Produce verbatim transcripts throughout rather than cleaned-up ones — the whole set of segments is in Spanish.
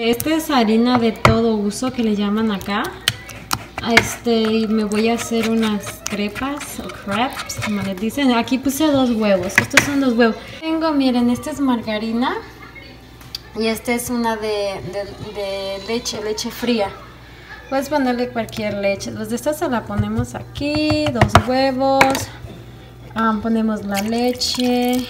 Esta es harina de todo uso que le llaman acá. Este, y me voy a hacer unas crepas o crepes, como les dicen. Aquí puse dos huevos. Estos son dos huevos. Tengo, miren, esta es margarina. Y esta es una de, de, de leche, leche fría. Puedes ponerle cualquier leche. Los de estas se la ponemos aquí. Dos huevos. Um, ponemos la leche.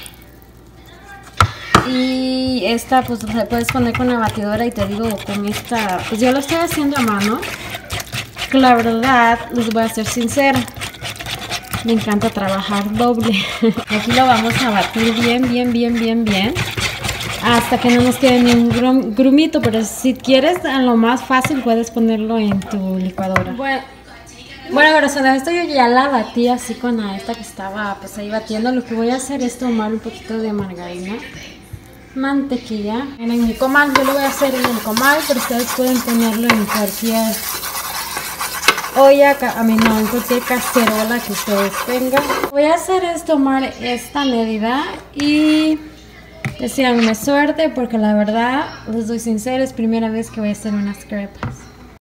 Y esta pues la puedes poner con la batidora. Y te digo, con esta, pues yo lo estoy haciendo a mano. La verdad, les voy a ser sincera, me encanta trabajar doble. Aquí lo vamos a batir bien, bien, bien, bien, bien, hasta que no nos quede ni un grumito. Pero si quieres, a lo más fácil puedes ponerlo en tu licuadora. Bueno, bueno, corazones, esto yo ya la batí así con la esta que estaba pues ahí batiendo. Lo que voy a hacer es tomar un poquito de margarina, mantequilla. En mi comal, yo lo voy a hacer en el comal, pero ustedes pueden ponerlo en cualquier olla, a mí no, en cualquier cacerola que ustedes tengan. Voy a hacer es tomar esta medida y desearme suerte, porque la verdad, les doy sincera, es primera vez que voy a hacer unas crepas.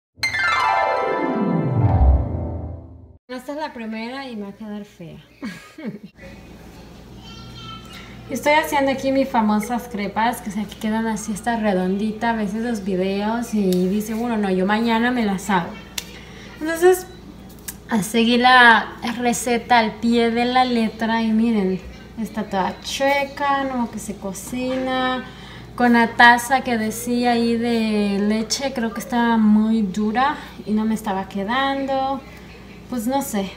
Esta es la primera y me va a quedar fea. Estoy haciendo aquí mis famosas crepas, que se quedan así, esta redondita. A veces los videos y dice, bueno, no, yo mañana me las hago. Entonces, a seguir la receta al pie de la letra. Y miren, está toda chueca, ¿no? Que se cocina. Con la taza que decía ahí de leche, creo que estaba muy dura y no me estaba quedando. Pues no sé.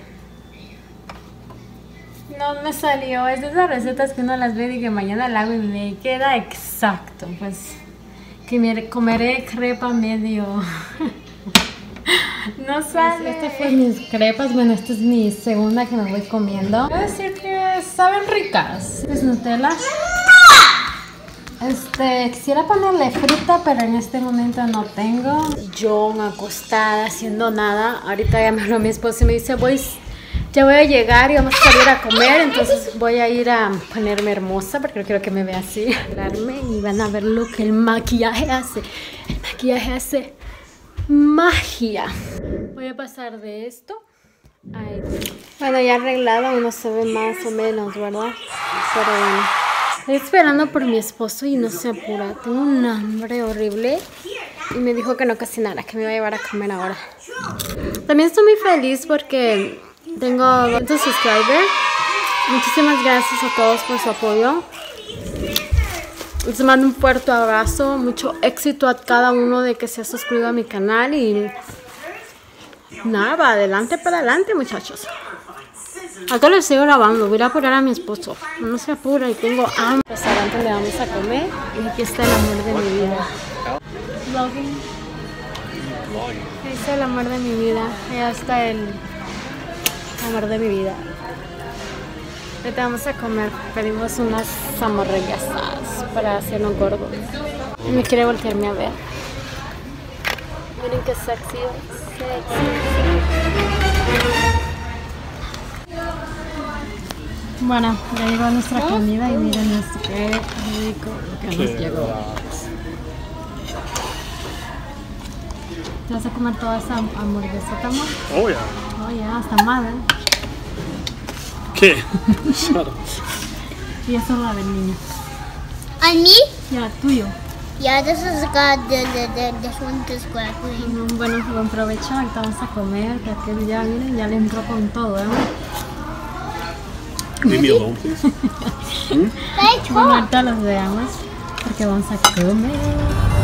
No me salió. Es de esas recetas que uno las ve y que mañana la hago y me queda exacto. Pues que me comeré crepa medio... No sale. Esta fue mis crepas. Bueno, esta es mi segunda que me voy comiendo. Voy a decir que saben ricas. Es Nutella. Este, quisiera ponerle fruta, pero en este momento no tengo. Yo acostada haciendo nada. Ahorita ya me habló mi esposo y me dice, voy, ya voy a llegar y vamos a salir a comer. Entonces voy a ir a ponerme hermosa, porque no quiero que me vea así. Y van a ver lo que el maquillaje hace. El maquillaje hace magia. Voy a pasar de esto a esto. Bueno, ya arreglado, uno se ve más o menos, ¿verdad? Pero bueno, estoy esperando por mi esposo y no se apura. Tengo un hambre horrible y me dijo que no cocinara, que me iba a llevar a comer ahora. También estoy muy feliz porque tengo doscientos subscribers. Muchísimas gracias a todos por su apoyo. Les mando un fuerte abrazo, mucho éxito a cada uno de que se ha suscrito a mi canal y nada, va adelante para adelante, muchachos. Acá les sigo grabando, voy a apurar a mi esposo, no se apura y tengo hambre. Al restaurante le vamos a comer y aquí está el amor de mi vida. Vlogging. Ahí está el amor de mi vida, allá está el amor de mi vida. Ahorita vamos a comer, pedimos unas hamburguesas para hacernos gordos. Y me quiere voltearme a ver. Miren qué sexy, sexy. Bueno, ya llegó nuestra comida y miren esto, qué rico lo que nos llegó. ¿Te vas a comer toda esa hamburguesa, amor? Oh, ya. Oh, ya, está mal, ¿eh? ¿Qué? Y eso es la del niño. On me? Ya, tuyo. Yeah, this is got the, the, the, this one is crackling. Mm, Bueno, buen provecho, ahorita vamos a comer, que aquel ya, miren, ya le entró con todo, ¿eh? Leave me alone, please. They Bueno, talk. ahorita los veamos, porque vamos a comer.